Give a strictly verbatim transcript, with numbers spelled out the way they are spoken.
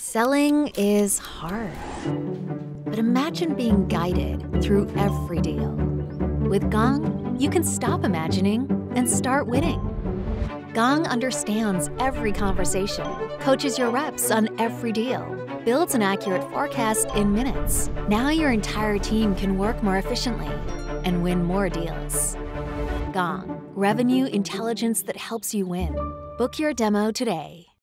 Selling is hard, but imagine being guided through every deal. With Gong, you can stop imagining and start winning. Gong understands every conversation, coaches your reps on every deal, builds an accurate forecast in minutes. Now your entire team can work more efficiently and win more deals. Gong, revenue intelligence that helps you win. Book your demo today.